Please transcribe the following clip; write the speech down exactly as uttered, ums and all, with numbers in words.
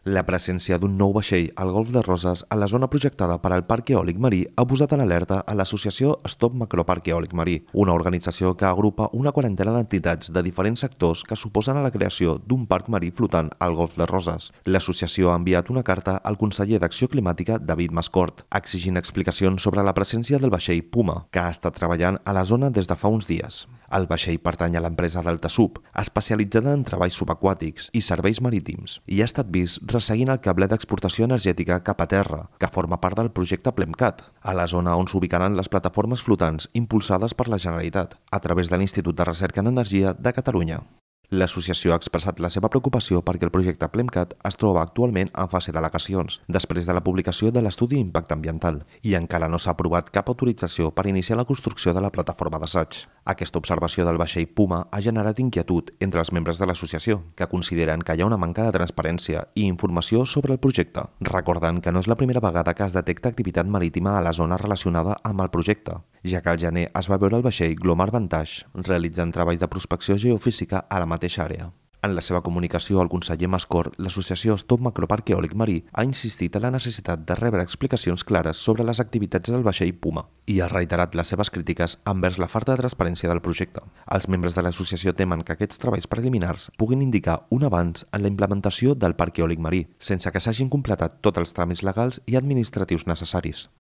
La presència d'un nou vaixell al Golf de Roses a la zona projectada per al Parc Eòlic Marí ha posat en alerta a l'associació Stop Macroparc Eòlic Marí, una organització que agrupa una quarantena d'entitats de diferents sectors que suposen a la creació d'un parc marí flotant al Golf de Roses. L'associació ha enviat una carta al conseller d'Acció Climàtica, David Mascort, exigint explicacions sobre la presència del vaixell Puma, que ha estat treballant a la zona des de fa uns dies. El vaixell pertany a l'empresa Deltasub, especialitzada en treballs subaquàtics i serveis marítims, i ha estat vist resseguint el cabler d'exportació energètica cap a terra, que forma part del projecte PLEMCAT, a la zona on s'ubicaran les plataformes flotants impulsades per la Generalitat, a través de l'Institut de Recerca en Energia de Catalunya. L'associació ha expressat la seva preocupació perquè el projecte PLEMCAT es troba actualment en fase d'al·legacions, després de la publicació de l'estudi d'impacte ambiental, i encara no s'ha aprovat cap autorització per iniciar la construcció de la plataforma d'assaig. Aquesta observació del vaixell Puma ha generat inquietud entre els membres de l'associació, que consideren que hi ha una manca de transparència i informació sobre el projecte, recordant que no és la primera vegada que es detecta activitat marítima a la zona relacionada amb el projecte, ja que al gener es va veure el vaixell Glomar Vantage realitzant treballs de prospecció geofísica a la mateixa àrea. En la seva comunicació al conseller Mascort, l'associació Stop Macroparc Eòlic Marí ha insistit en la necessitat de rebre explicacions clares sobre les activitats del vaixell Puma i ha reiterat les seves crítiques envers la falta de transparència del projecte. Els membres de l'associació temen que aquests treballs preliminars puguin indicar un avanç en la implementació del parc eòlic marí, sense que s'hagin completat tots els tràmits legals i administratius necessaris.